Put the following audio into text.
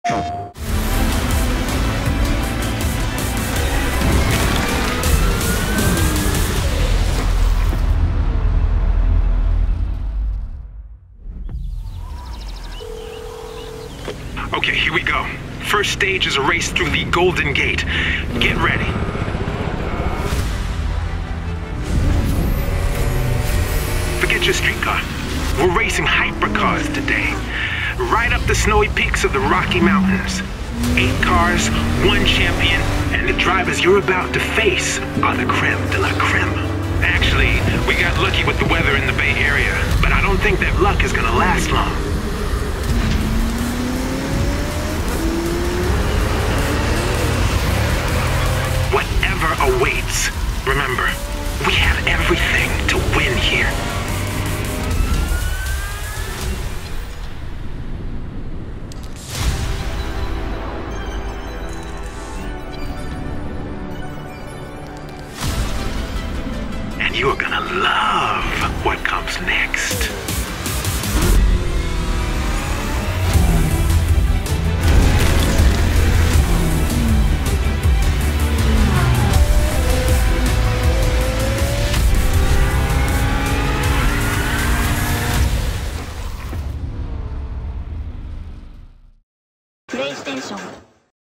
Okay, here we go. First stage is a race through the Golden Gate. Get ready. Forget your street car. We're racing hypercars today. Right up the snowy peaks of the Rocky Mountains. 8 cars, 1 champion, and the drivers you're about to face are the creme de la creme. Actually, we got lucky with the weather in the Bay Area, but I don't think that luck is gonna last long. Whatever awaits, remember, we have everything to win here. And you're gonna love what comes next.